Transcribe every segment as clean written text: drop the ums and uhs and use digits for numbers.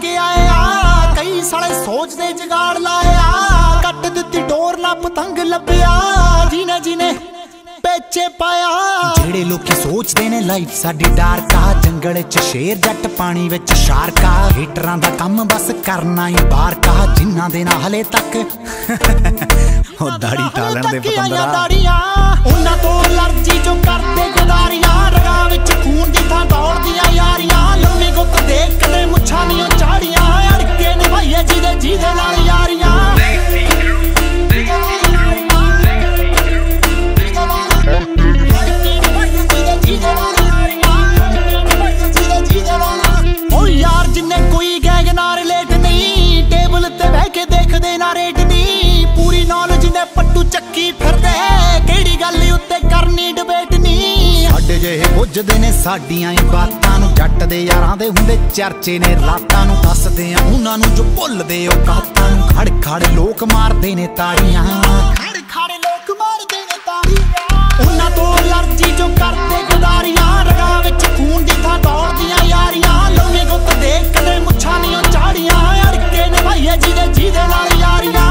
के आए आ, कई साले सोचते जुगाड़ लाए आ, कट दित्ती डोर ना पतंग लभ्या, जीने जीने पेचे पाया। जेड़े लोग सोचते ने लाइफ साडी डार्क आ, जंगल च शेर जट पानी विच शार्क आ, हेटरां दा कम बस करना ही बार का, जिन्हां दे ना हले तक ओ दाढ़ी टालन दे पतंदरा उन्हां तो एलर्जी जो करदे गदारियां, रगां विच खून दी थां दौड़दियां यारियां, लम्मे गुੱਤ देख कदे मुੱਛਾਂ नीं झाड़ियां, अड़के ने भाईए जीदे जीदे नाल यारियां। ओ यार जिन्ने कोई गैंग ना रिलेट नहीं, टेबल ते बह के देखदे ना रेट नहीं, पूरी नॉलेज ने पट्टू चक्की फिरदे, केड़ी गल उत्ते करनी डिबेट नहीं। साडे जिहे बुझदे ने साडियां ही बातां नूं, जट दे यारां दे हुंदे चर्चे ने रातां नूं, दसदे आ उन्हां नूं जो भुलदे ओ कातां नूं, खड़ खड़ लोक मारदे ने ताड़ियां, खड़ खड़ लोक मारदे ने ताड़ियां, उन्हां तो एलर्जी जो करदे गदारियां, रगां विच खून दी थां दौड़दियां यारियां, लम्मे गुੱਤ देख कदे मुੱਛਾਂ नीं झाड़ियां, अड़के ने भाईए जीदे जीदे नाल यारियां।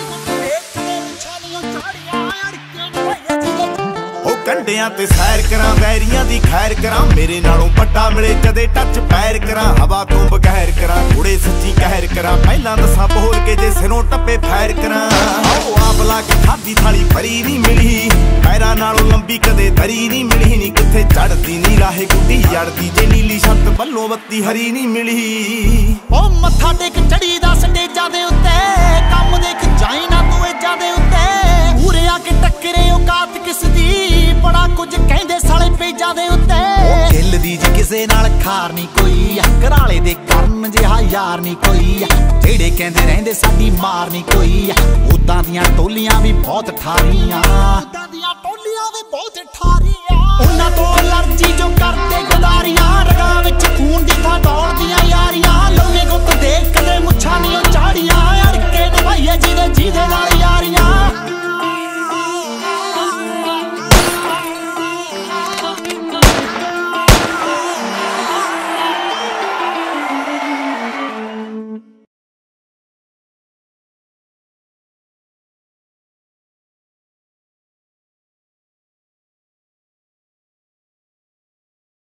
कंडियां ते सैर करां, बैरियां दी खैर करां, मेरे नालों पट्टा मिले कदे टच पैर करां, हवा तो बगैर करां, थोड़े सच्ची कहर करां, पहला दसा बोल के जे सिरों टप्पे फैर करां, आओ आप ला के खादी थाली भरी नहीं मिली, पैरां नालों लंबी कदे दरी नहीं मिली, नी किथे चढ़दी नी राहे गुड्डी जड़दी, जे नीली छत बल्लों बत्ती हरी नहीं मिली। ओ मत्था टेक चढ़ी दा स्टेजां दे उत्ते, कम देख जाई ना तू एजां दे उत्ते, पूरे आके टक्करे औकात किस दी, बड़ा कुछ कहंदे साले पेजां दे उत्ते, दिल दी जी किसे नाल खार नहीं कोई, घराले दे करन जिहा यार नहीं कोई, जेड़े कहंदे रहिंदे साडी मार नहीं कोई, उदां दियां टोलियां भी बहुत ठारियां, उदां दियां टोलियां भी बहुत ठारियां, उन्हां तो